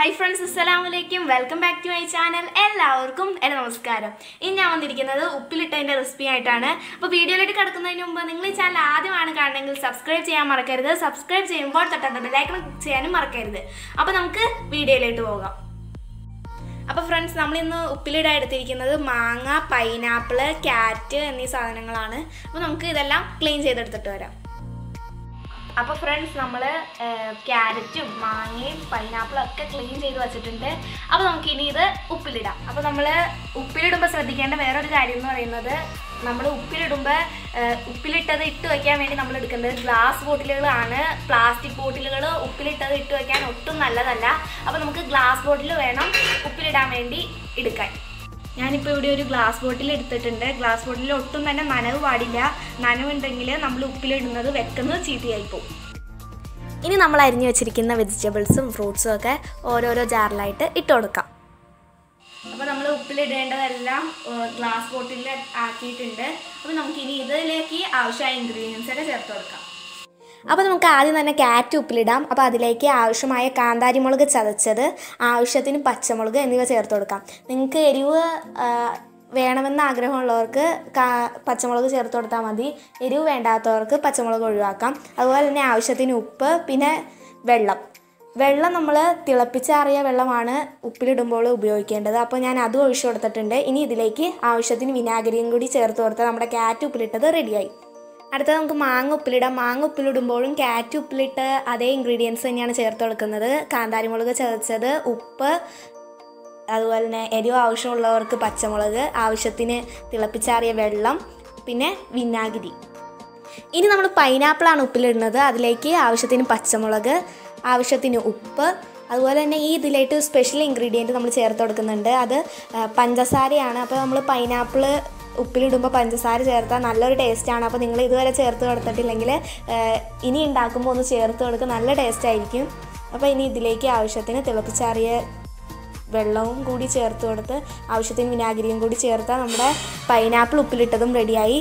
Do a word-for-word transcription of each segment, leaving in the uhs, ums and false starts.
Hi friends, Assalamualaikum. Welcome back to my channel. എല്ലാവർക്കും എൻ്റെ നമസ്കാരം. ഇന്ന് ഞാൻ വന്നിരിക്കുന്നത് ഉപ്പിലിട്ടതിൻ്റെ റെസിപ്പി ആയിട്ടാണ്. അപ്പോൾ വീഡിയോയിലേക്ക് കടക്കുന്നതിന് മുമ്പ് നിങ്ങൾ ഈ ചാനൽ ആദ്യമാണ് കാണുന്നതെങ്കിൽ സബ്സ്ക്രൈബ് ചെയ്യാൻ മറക്കരുത്. സബ്സ്ക്രൈബ് ചെയ്യുമ്പോൾ തൊട്ടടുത്ത ബെൽ ഐക്കൺ ക്ലിക്ക് ചെയ്യാനും മറക്കരുത്. അപ്പോൾ നമുക്ക് വീഡിയോയിലേക്ക് പോകാം. അപ്പോൾ ഫ്രണ്ട്സ്, നമ്മൾ ഇന്ന് ഉപ്പിലിടാൻ എടുത്തിരിക്കുന്നത് മാങ്ങ, പൈനാപ്പിൾ, ക്യാരറ്റ് എന്നീ സാധനങ്ങളാണ്. അപ്പോൾ നമുക്ക് ഇതെല്ലാം ക്ലീൻ ചെയ്തെടുത്തിട്ട് വരാം. അപ്പോൾ ഫ്രണ്ട്സ്, നമ്മൾ ക്യാരറ്റും മാങ്ങയും പൈനാപ്പിളും ഒക്കെ ക്ലീൻ ചെയ്ത് വെച്ചിട്ടുണ്ട്. അപ്പോൾ നമുക്കിനി ഇത് ഉപ്പിലിടാം. അപ്പോൾ നമ്മൾ ഉപ്പിലിടുമ്പോൾ ശ്രദ്ധിക്കേണ്ട വേറൊരു കാര്യം എന്ന് പറയുന്നത്, നമ്മൾ ഉപ്പിലിടുമ്പോൾ ഉപ്പിലിട്ടത് ഇട്ട് വയ്ക്കാൻ വേണ്ടി നമ്മൾ എടുക്കുന്നത് ഗ്ലാസ് ബോട്ടിലുകളാണ്. പ്ലാസ്റ്റിക് ബോട്ടിലുകൾ ഉപ്പിലിട്ടത് ഇട്ട് വയ്ക്കാൻ ഒട്ടും നല്ലതല്ല. അപ്പോൾ നമുക്ക് ഗ്ലാസ് ബോട്ടിൽ വേണം ഉപ്പിലിടാൻ വേണ്ടി എടുക്കാൻ. ഞാനിപ്പോൾ ഇവിടെ ഒരു ഗ്ലാസ് ബോട്ടിൽ എടുത്തിട്ടുണ്ട്. ഗ്ലാസ് ബോട്ടിൽ ഒട്ടും തന്നെ നനവ് പാടില്ല. നനവുണ്ടെങ്കിൽ നമ്മൾ ഉപ്പിലിടുന്നത് വെക്കുന്നത് ചീത്തയായിപ്പോവും. ഇനി നമ്മൾ അരിഞ്ഞു വെച്ചിരിക്കുന്ന വെജിറ്റബിൾസും ഫ്രൂട്ട്സും ഒക്കെ ഓരോരോ ജാറിലായിട്ട് ഇട്ട് കൊടുക്കാം. അപ്പോൾ നമ്മൾ ഉപ്പിലിടേണ്ടതെല്ലാം ഗ്ലാസ് ബോട്ടിലിൽ ആക്കിയിട്ടുണ്ട്. അപ്പോൾ നമുക്കിനി ഇതിലേക്ക് ആവശ്യമായ ഇൻഗ്രീഡിയൻസ് ഒക്കെ ചേർത്ത് കൊടുക്കാം. അപ്പോൾ നമുക്ക് ആദ്യം തന്നെ ക്യാരറ്റ് ഉപ്പിലിടാം. അപ്പോൾ അതിലേക്ക് ആവശ്യമായ കാന്താരി മുളക് ചതച്ചത്, ആവശ്യത്തിന് പച്ചമുളക് എന്നിവ ചേർത്ത് കൊടുക്കാം. നിങ്ങൾക്ക് എരിവ് വേണമെന്ന് ആഗ്രഹമുള്ളവർക്ക് പച്ചമുളക് ചേർത്ത് കൊടുത്താൽ മതി. എരിവ് വേണ്ടാത്തവർക്ക് പച്ചമുളക് ഒഴിവാക്കാം. അതുപോലെ തന്നെ ആവശ്യത്തിന് ഉപ്പ്, പിന്നെ വെള്ളം വെള്ളം നമ്മൾ തിളപ്പിച്ചാറിയ വെള്ളമാണ് ഉപ്പിലിടുമ്പോൾ ഉപയോഗിക്കേണ്ടത്. അപ്പോൾ ഞാൻ അതും ഒഴിച്ചു കൊടുത്തിട്ടുണ്ട്. ഇനി ഇതിലേക്ക് ആവശ്യത്തിന് വിനാഗിരിയും കൂടി ചേർത്ത് കൊടുത്താൽ നമ്മുടെ ക്യാരറ്റ് ഉപ്പിലിട്ടത് റെഡിയായി. അടുത്തത് നമുക്ക് മാങ്ങ ഉപ്പിലിടാം. മാങ്ങ ഉപ്പിലിടുമ്പോഴും ക്യാരറ്റ് ഉപ്പിലിട്ട് അതേ ഇൻഗ്രീഡിയൻസ് തന്നെയാണ് ചേർത്ത് കൊടുക്കുന്നത്. കാന്താരിമുളക് ചതച്ചത്, ഉപ്പ്, അതുപോലെ തന്നെ എരിവ് ആവശ്യമുള്ളവർക്ക് പച്ചമുളക്, ആവശ്യത്തിന് തിളപ്പിച്ചാറിയ വെള്ളം, പിന്നെ വിനാഗിരി. ഇനി നമ്മൾ പൈനാപ്പിളാണ് ഉപ്പിലിടുന്നത്. അതിലേക്ക് ആവശ്യത്തിന് പച്ചമുളക്, ആവശ്യത്തിന് ഉപ്പ്, അതുപോലെ തന്നെ ഈ ഇതിലേക്ക് സ്പെഷ്യൽ ഇൻഗ്രീഡിയൻറ്റ് നമ്മൾ ചേർത്ത് കൊടുക്കുന്നുണ്ട്. അത് പഞ്ചസാരയാണ്. അപ്പോൾ നമ്മൾ പൈനാപ്പിൾ ഉപ്പിലിടുമ്പോൾ പഞ്ചസാര ചേർത്താൽ നല്ലൊരു ടേസ്റ്റാണ്. അപ്പോൾ നിങ്ങൾ ഇതുവരെ ചേർത്ത് കൊടുത്തിട്ടില്ലെങ്കിൽ ഇനി ഉണ്ടാക്കുമ്പോൾ ഒന്ന് ചേർത്ത് കൊടുക്കുക, നല്ല ടേസ്റ്റ് ആയിരിക്കും. അപ്പോൾ ഇനി ഇതിലേക്ക് ആവശ്യത്തിന് തിളപ്പിച്ചാറിയ വെള്ളവും കൂടി ചേർത്ത് കൊടുത്ത് ആവശ്യത്തിന് വിനാഗിരിയും കൂടി ചേർത്താൽ നമ്മുടെ പൈനാപ്പിൾ ഉപ്പിലിട്ടതും റെഡിയായി.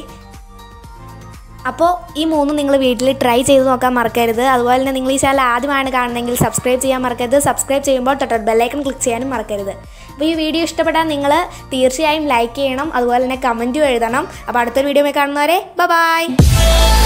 അപ്പോൾ ഈ മൂന്നും നിങ്ങൾ വീട്ടിൽ ട്രൈ ചെയ്ത് നോക്കാൻ മറക്കരുത്. അതുപോലെ തന്നെ നിങ്ങൾ ഈ ചാനൽ ആദ്യമാണ് കാണുന്നതെങ്കിൽ സബ്സ്ക്രൈബ് ചെയ്യാൻ മറക്കരുത്. സബ്സ്ക്രൈബ് ചെയ്യുമ്പോൾ തൊട്ടടുത്ത ബെല്ലൈക്കൺ ക്ലിക്ക് ചെയ്യാനും മറക്കരുത്. അപ്പോൾ ഈ വീഡിയോ ഇഷ്ടപ്പെട്ടാൽ നിങ്ങൾ തീർച്ചയായും ലൈക്ക് ചെയ്യണം. അതുപോലെ തന്നെ കമൻറ്റും എഴുതണം. അപ്പോൾ അടുത്തൊരു വീഡിയോ കാണുന്നവരെ ബൈ ബൈ.